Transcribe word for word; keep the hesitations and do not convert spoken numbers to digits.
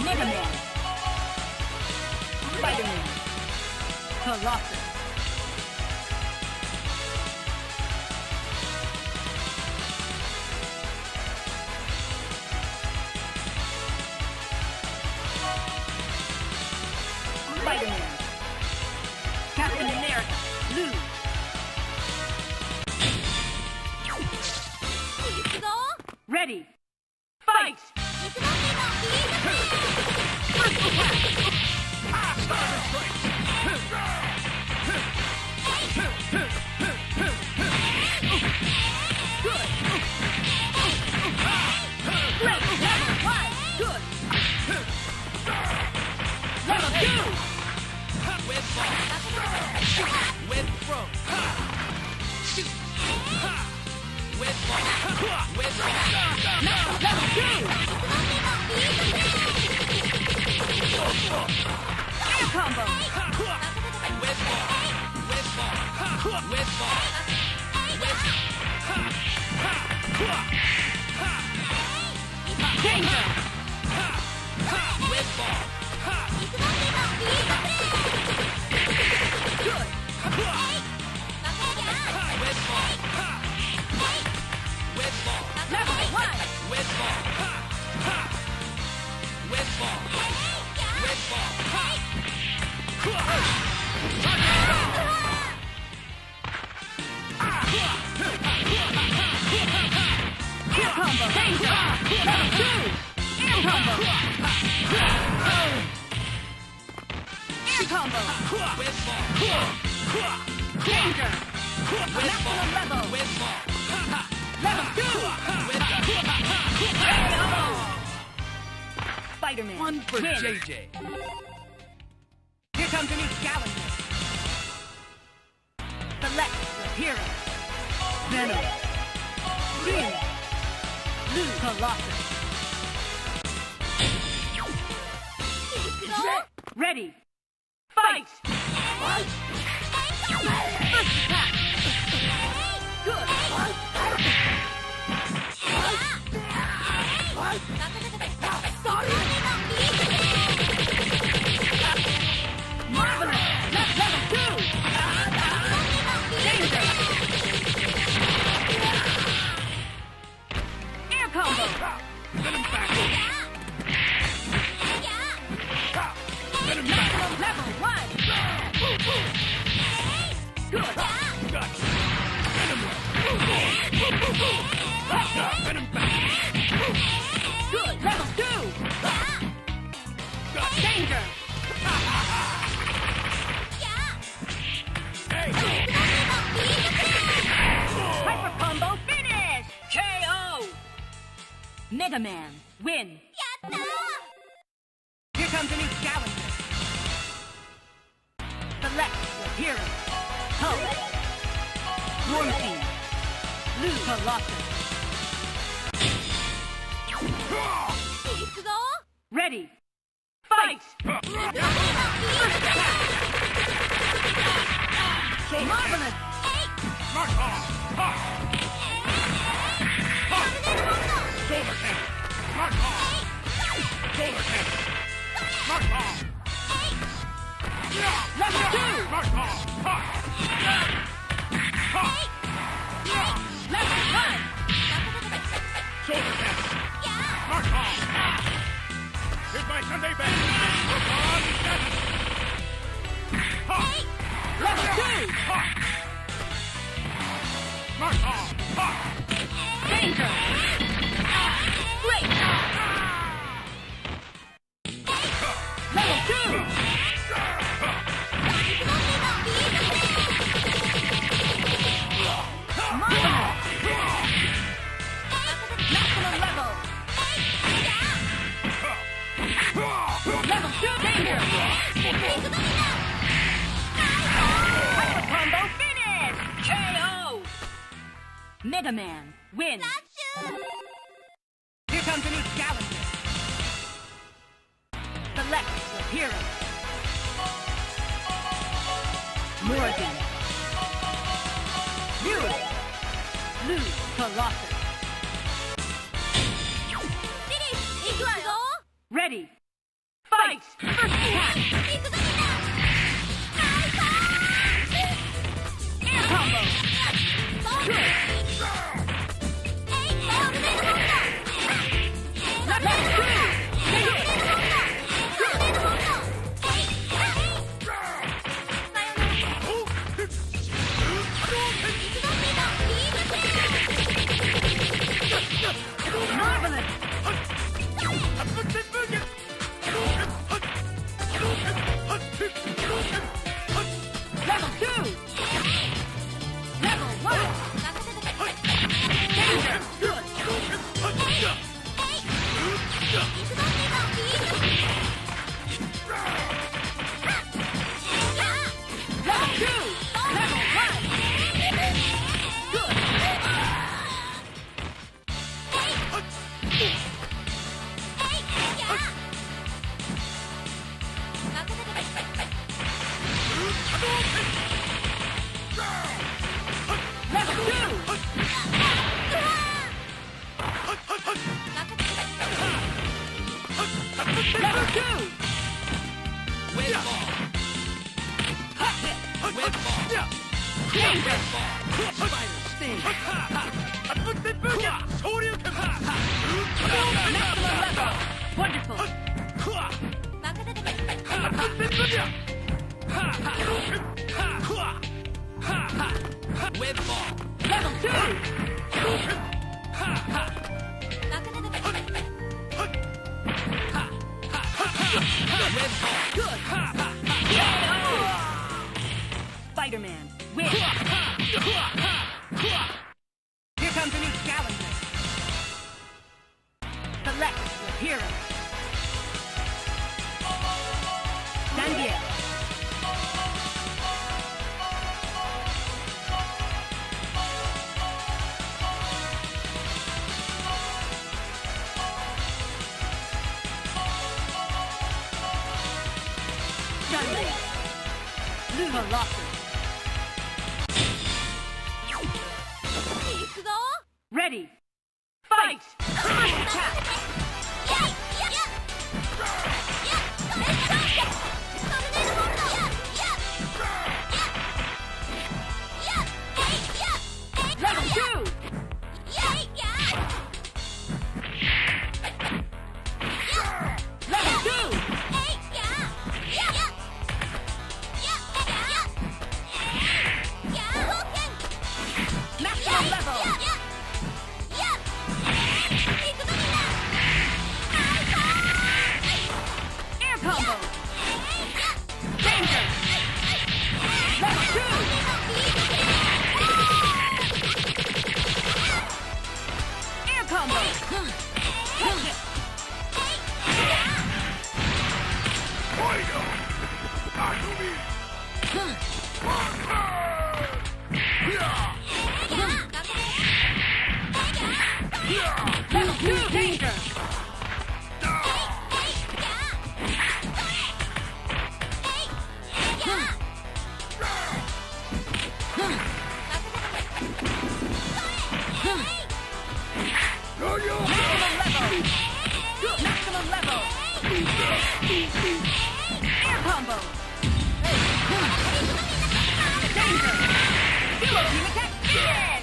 Mega Man. Spider-Man. Colossus. Spider-Man. Captain America. Blue. Ready. Fight! First attack! Stars strike! Good! Great! Level one! Good! Level two! With ball! With throw! Shoot! With ball! With ball! Now level two! Air combo! With ball! With ball! With ball! Danger! With ball! Good! With ball! With ball! Level one! With ball! With ball! With ball! Air combo! Danger! Level two! Air combo! Air combo! With ball! Danger! Maximum level! With ball! Level two! With Spider-Man. One for J J. Here comes a new challenger. Select your hero. Venom. Green. Blue. Colossus. Ready. Fight! First attack. Good. Marvelous! That's level two! Danger! Air combo! Let him back! Maximum level one! Good! Gotcha! Venom! Venom back! Good! Level two! Danger! Hyper combo finish! K O! Mega Man, win! Here comes a new challenger. Select your hero. Hulk. Morphine. Blue. Colossus. Ready. Fight! Marvelous! Mark off! Mark off! Mark off! Level two! Mark off! Level one! Shoulder tap! Mark off! Here's my Sunday best! Mark on! Level two! Mark off! Danger! Great! Level two! Marvelous! Maximum level! Level two danger! Hyper combo finish! K O! Mega Man, win! Here comes a new challenger. Select your hero. Morgan. Zero. Blue. Colossus. Ready. Fight! First attack! Air combo! Good! Left two! Marvelous! Level two! Level one! Danger! Good! Level two! Level one! Good! Level two! Level two! With ball. With ball. Danger! Spider sting. Shoryuken. Maximum level! Wonderful! With ball. Level two! With ball. Good! Spider-Man, win! Here comes a new challenger. Select your hero. Sandia. Sunday. Luma Locker. Ready. Fight! First attack! Level two! Level two! Maximum level! Air combo! Danger! Level two! Air combo! Tiger. Akumi. Level two! Danger! Maximum level! Air combo! Danger! Duo team attack!